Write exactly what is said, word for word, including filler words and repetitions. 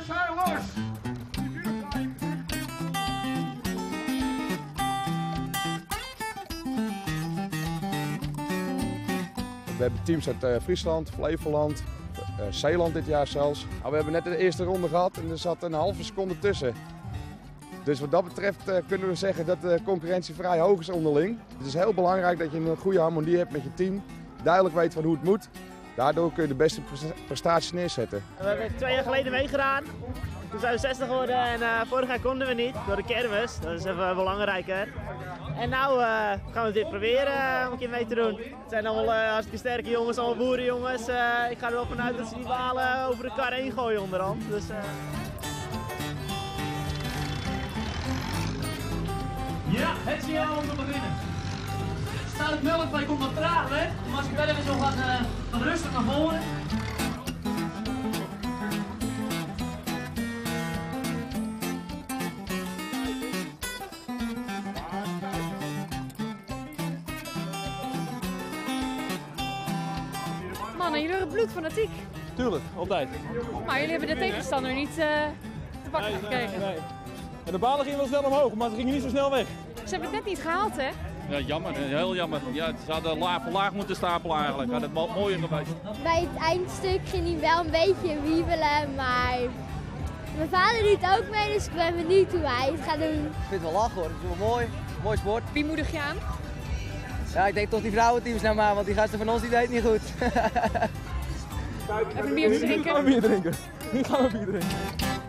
zijn los! We hebben teams uit uh, Friesland, Flevoland, uh, Zeeland dit jaar zelfs. Nou, we hebben net de eerste ronde gehad en er zat een halve seconde tussen. Dus wat dat betreft uh, kunnen we zeggen dat de concurrentie vrij hoog is onderling. Het is heel belangrijk dat je een goede harmonie hebt met je team. Duidelijk weet van hoe het moet. Daardoor kun je de beste prestaties neerzetten. We hebben twee jaar geleden meegedaan. Toen zijn we zestig geworden en uh, vorig jaar konden we niet door de kermis. Dat is even belangrijker. En nu uh, gaan we dit proberen uh, om een keer mee te doen. Het zijn allemaal uh, hartstikke sterke jongens, allemaal boerenjongens. Uh, ik ga er wel vanuit dat ze die balen over de kar heen gooien onderhand. Dus, uh... Ja, het signaal om te beginnen. Staat het melkvee komt wat traag weg, maar als ik wel even zo wat, uh, wat rustig naar voren. Mannen, jullie waren bloedfanatiek. Tuurlijk, altijd. Maar jullie hebben de tegenstander niet uh, te pakken nee, gekregen. Nee, nee. En de balen gingen wel snel omhoog, maar ze gingen niet zo snel weg. Ze hebben het net niet gehaald, hè? Ja, jammer, heel jammer. Ja, ze hadden laag voor laag moeten stapelen eigenlijk. Had het mooier geweest. Bij het eindstuk ging hij wel een beetje wiebelen, maar mijn vader doet ook mee, dus ik ben benieuwd hoe hij het gaat doen. Ik vind het wel lachen hoor, het is wel mooi. Mooi sport. Wie moedig je aan? Ja, ik denk toch die vrouwenteams nou maar, want die gasten van ons die deed niet goed. Even een biertje drinken. Nu gaan we bier drinken. Nu gaan we bier drinken.